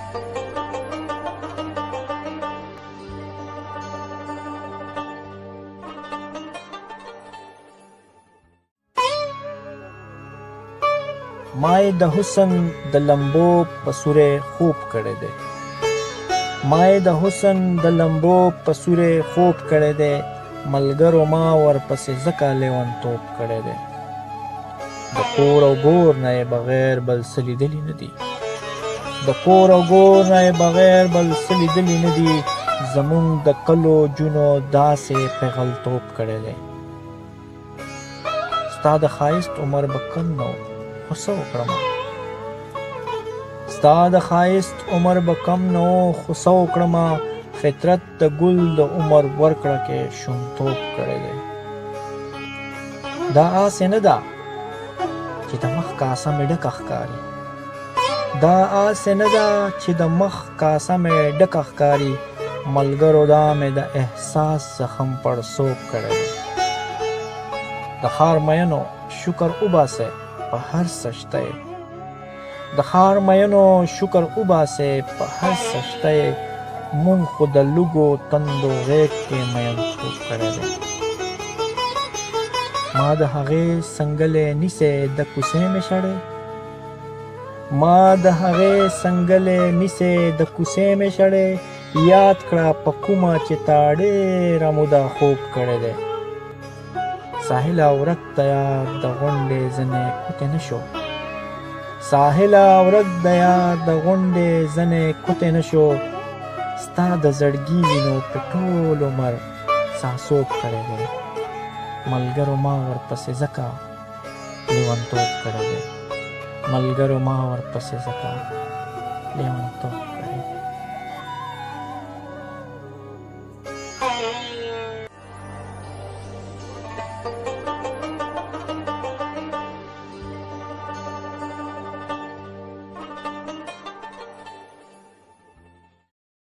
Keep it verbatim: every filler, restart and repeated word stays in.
مای د حسن د لمبو په سورې خوب کړی دی مای د حسن د لمبو په سورې خوب کړی دی ملګرو ما ورپسې ځکه لیونتوب کړی دی د کور او ګور نه یې بغیر بل څه لیدلي نه دي د کور او ګور نه یې بغیر بل څه لیدلي نه دي زمونږ د کلو جونو داسې پیغلتوب کړی دی ستا د ښایست عمر به کم نه و خو څه وکړمه ستا د ښایست عمر به کم نه و خو څه وکړمه فطرت د ګل د عمر ورکړه کې شومتوب کړی دی دا آسې نه ده چې د مخ کاسه مې ډکه ښکاري دا آسې نه ده چې د مخ کاسه مې ډکه ښکاري ملګرو دا مې د احساس زخم پړسوب کړی دی د ښار مینو شکر وباسئ په هر څه شته د ښار مینو شکر وباسئ په هر څه شته مونږ خو د لږو تندو غیږ کې مینتوب کړی دی ما د هغې سنګلې نیسې د کوڅې مې شړې ما د هغې سنګلې نیسې د کوڅې مې شړې یاد کړه په کومه چې تا ډېره موده خوب کړی دی ساحله ورک د یار د غونډې ځنې کوتې نه شو ساحله ورک د یار د غونډې ځنې کوتې نه شو ستا د زړګي وینو په ټول عمر ساسوب کړی دی ملګرو ما ورپسې ځکه لیونتوب کړی دی ملګرو ما ورپسې ځکه لیونتوب